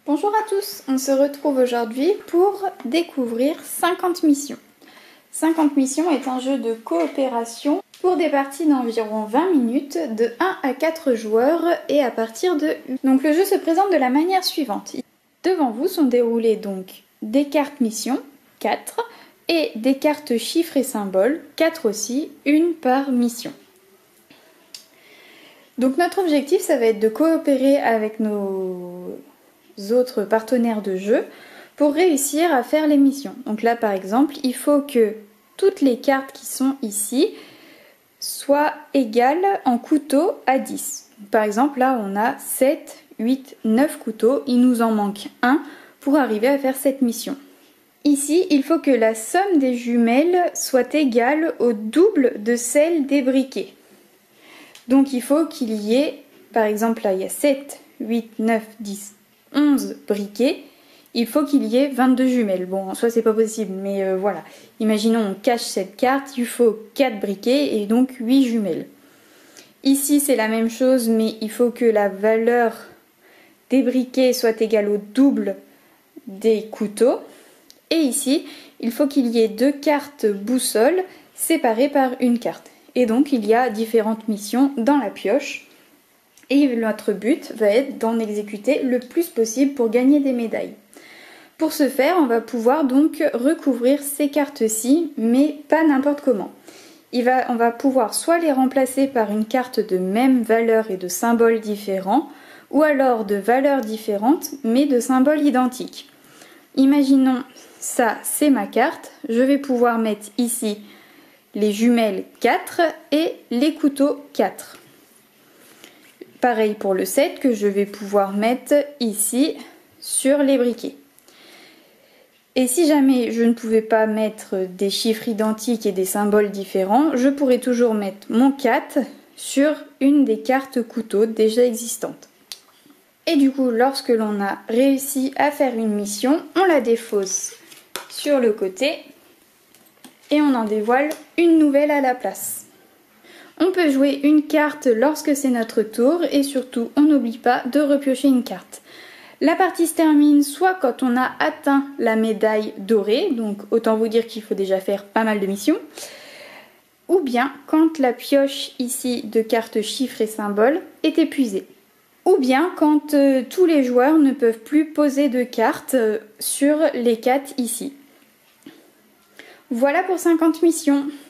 Bonjour à tous, on se retrouve aujourd'hui pour découvrir 50 missions. 50 missions est un jeu de coopération pour des parties d'environ 20 minutes de 1 à 4 joueurs et à partir de 8. Donc le jeu se présente de la manière suivante. Devant vous sont déroulées donc des cartes missions, 4, et des cartes chiffres et symboles, 4 aussi, une par mission. Donc notre objectif, ça va être de coopérer avec nos autres partenaires de jeu pour réussir à faire les missions. Donc là par exemple, il faut que toutes les cartes qui sont ici soient égales en couteaux à 10. Par exemple là on a 7, 8, 9 couteaux, il nous en manque un pour arriver à faire cette mission. Ici, il faut que la somme des jumelles soit égale au double de celle des briquets. Donc il faut qu'il y ait, par exemple là il y a 7, 8, 9, 10, 11 briquets, il faut qu'il y ait 22 jumelles. Bon, en soi c'est pas possible, mais voilà. Imaginons on cache cette carte, il faut 4 briquets et donc 8 jumelles. Ici c'est la même chose, mais il faut que la valeur des briquets soit égale au double des couteaux. Et ici, il faut qu'il y ait 2 cartes boussole séparées par une carte. Et donc il y a différentes missions dans la pioche. Et notre but va être d'en exécuter le plus possible pour gagner des médailles. Pour ce faire, on va pouvoir donc recouvrir ces cartes-ci, mais pas n'importe comment. On va pouvoir soit les remplacer par une carte de même valeur et de symboles différents, ou alors de valeurs différentes, mais de symboles identiques. Imaginons, ça c'est ma carte, je vais pouvoir mettre ici les jumelles 4 et les couteaux 4. Pareil pour le 7 que je vais pouvoir mettre ici sur les briquets. Et si jamais je ne pouvais pas mettre des chiffres identiques et des symboles différents, je pourrais toujours mettre mon 4 sur une des cartes couteaux déjà existantes. Et du coup, lorsque l'on a réussi à faire une mission, on la défausse sur le côté et on en dévoile une nouvelle à la place. On peut jouer une carte lorsque c'est notre tour et surtout, on n'oublie pas de repiocher une carte. La partie se termine soit quand on a atteint la médaille dorée, donc autant vous dire qu'il faut déjà faire pas mal de missions, ou bien quand la pioche ici de cartes chiffres et symboles est épuisée. Ou bien quand tous les joueurs ne peuvent plus poser de cartes sur les 4 ici. Voilà pour 50 missions.